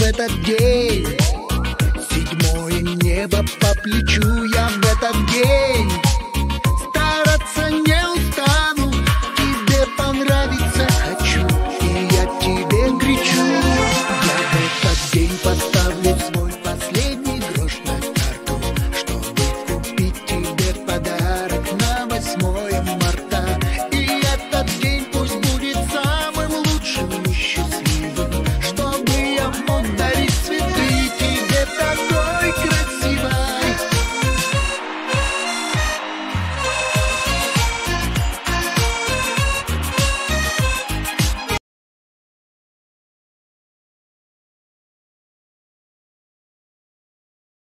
этот день. Седьмое небо по плечу я в этот день.